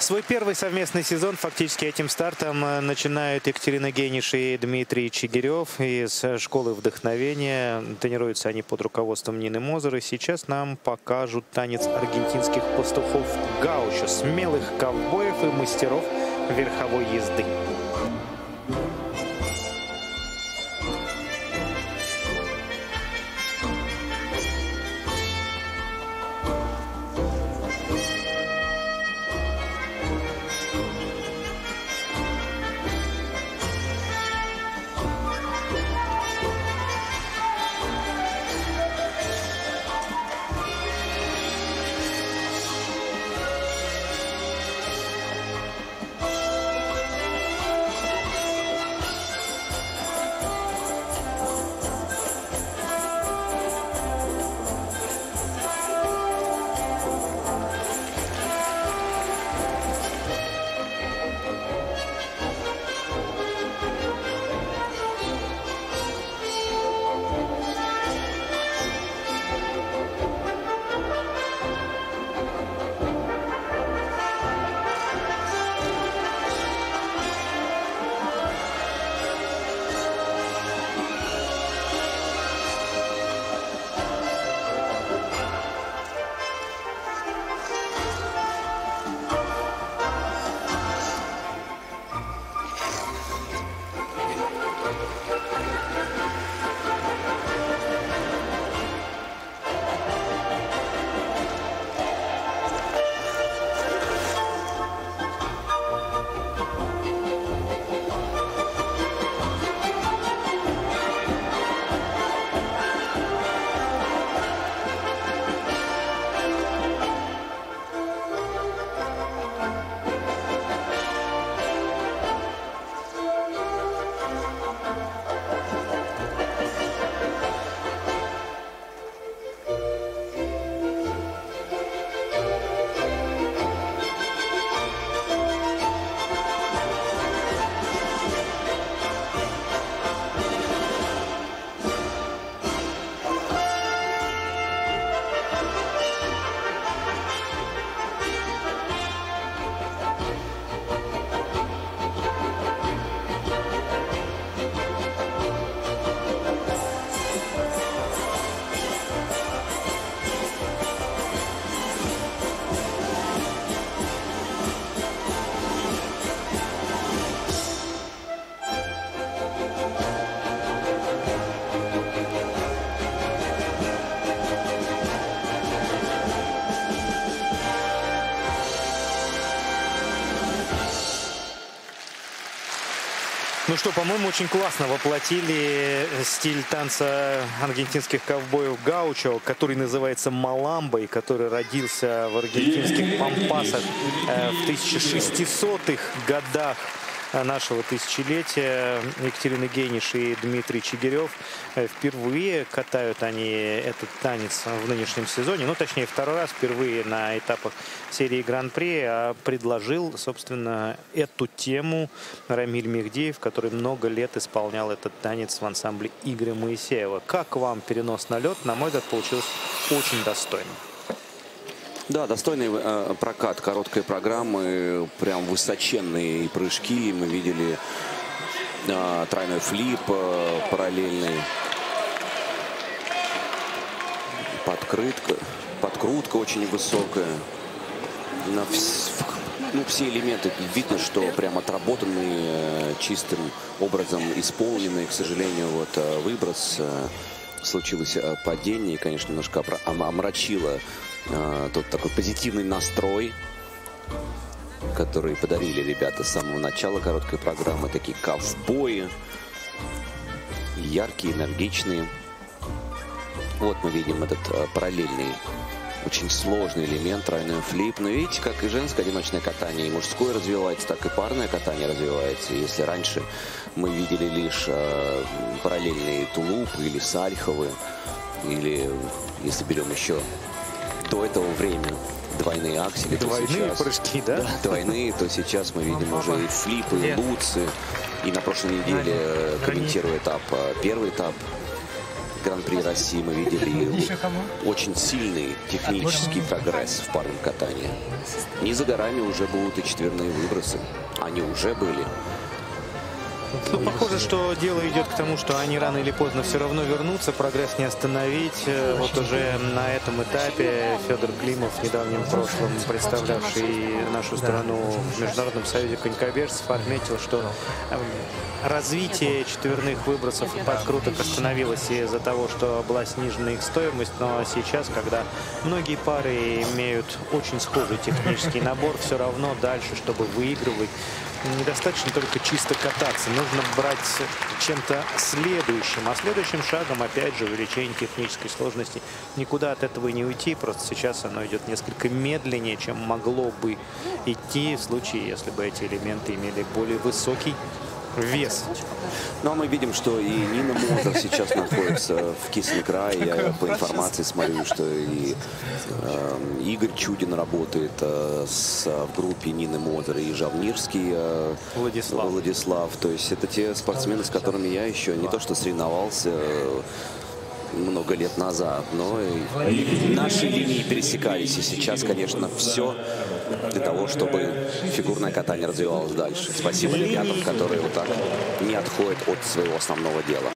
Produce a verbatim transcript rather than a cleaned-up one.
Свой первый совместный сезон фактически этим стартом начинают Екатерина Гейниш и Дмитрий Чигирев из школы вдохновения. Тренируются они под руководством Нины Мозер. И сейчас нам покажут танец аргентинских пастухов гаучо, смелых ковбоев и мастеров верховой езды. Ну что, по-моему, очень классно воплотили стиль танца аргентинских ковбоев гаучо, который называется маламбой, который родился в аргентинских пампасах в тысяча шестисотых годах нашего тысячелетия. Екатерина Гейниш и Дмитрий Чигирев впервые катают они этот танец в нынешнем сезоне. Ну, точнее, второй раз впервые на этапах серии Гран-при. А предложил, собственно, эту тему Рамиль Мехдиев, который много лет исполнял этот танец в ансамбле Игоря Моисеева. Как вам перенос на лед? На мой взгляд, получилось очень достойно. Да, достойный э, прокат короткой программы, прям высоченные прыжки. Мы видели э, тройной флип э, параллельный, подкрытка, подкрутка очень высокая. На вс... ну, все элементы видно, что прям отработанные, э, чистым образом исполненные. К сожалению, вот э, выброс, э, случилось э, падение, и, конечно, немножко омрачило тот такой позитивный настрой, который подарили ребята с самого начала короткой программы. Такие ковбои, яркие, энергичные. Вот мы видим этот параллельный, очень сложный элемент, тройной флип. Но видите, как и женское одиночное катание, и мужское развивается, так и парное катание развивается. Если раньше мы видели лишь э, параллельные тулупы или сальховы, или, если берем еще до этого времени двойные аксели, двойные сейчас, прыжки, да? да? Двойные, то сейчас мы видим уже и флипы, и луцы. И на прошлой неделе, комментируя этап, первый этап, Гран-при России мы видели очень сильный технический прогресс в парном катании. Не за горами уже будут и четверные выбросы. Они уже были. Ну, похоже, что дело идет к тому, что они рано или поздно все равно вернутся, прогресс не остановить. Вот уже на этом этапе Федор Климов, в недавнем прошлом представлявший нашу страну в Международном союзе конькобежцев, отметил, что развитие четверных выбросов и подкруток остановилось из-за того, что была снижена их стоимость. Но сейчас, когда многие пары имеют очень схожий технический набор, все равно дальше, чтобы выигрывать, недостаточно только чисто кататься. Нужно брать чем-то следующим. А следующим шагом, опять же, увеличение технической сложности. Никуда от этого не уйти. Просто сейчас оно идет несколько медленнее, чем могло бы идти в случае, если бы эти элементы имели более высокий вес. Ну, а мы видим, что и Нина Мозер сейчас находится в Кислый-Край. Я по информации смотрю, что и э, Игорь Чудин работает э, с, в группе Нины Мозер, и Жавнирский э, Владислав. Владислав. То есть это те спортсмены, с которыми я еще не то что соревновался э, много лет назад, но и наши линии пересекались. И сейчас, конечно, все для того, чтобы фигурное катание развивалось дальше. Спасибо ребятам, которые вот так не отходят от своего основного дела.